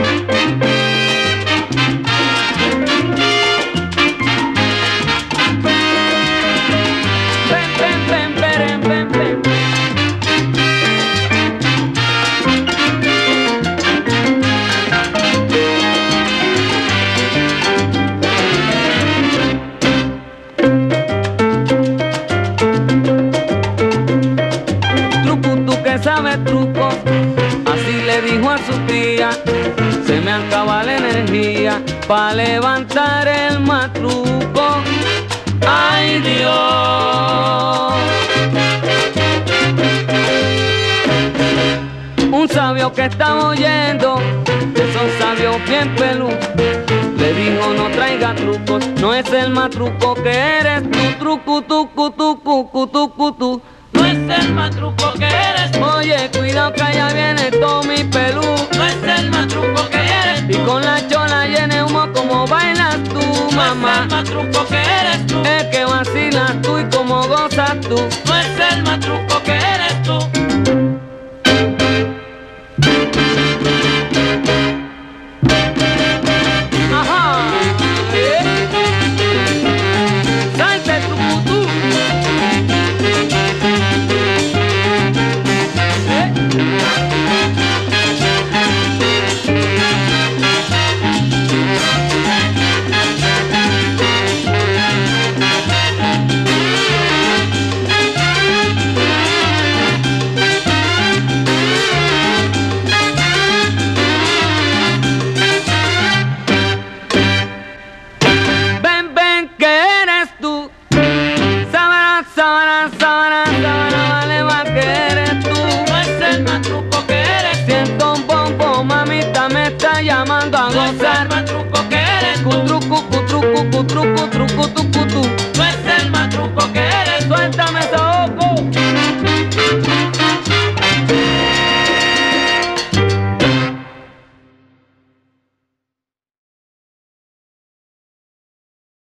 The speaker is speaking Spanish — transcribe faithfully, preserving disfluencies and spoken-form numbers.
Sabe truco, así le dijo a su tía, se me acaba la energía pa' levantar el matruco. ¡Ay, Dios! Un sabio que estaba oyendo, de esos sabios bien pelú, le dijo no traiga trucos, no es el matruco que eres tú, truco, tucu, tucu, tucu, tu. No es el matruco que eres tú. Oye, cuidado que allá viene Tommy Pelú. No es el matruco que eres tú. Y con la chola llena de humo como bailas tú, mamá. No es el matruco que eres tú. Es que vacilas tú y como gozas tú. No es el matruco que eres tú. Ajá. ¿Eh? Salte trucutú. Llamando a gozar. No es el matruco que eres tú. Cutrucu, cutrucu, cutrucu.